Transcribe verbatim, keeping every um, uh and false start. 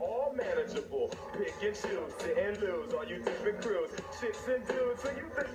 all manageable. Pick and choose, sit and lose, all you different crews. Chicks and dudes, so you think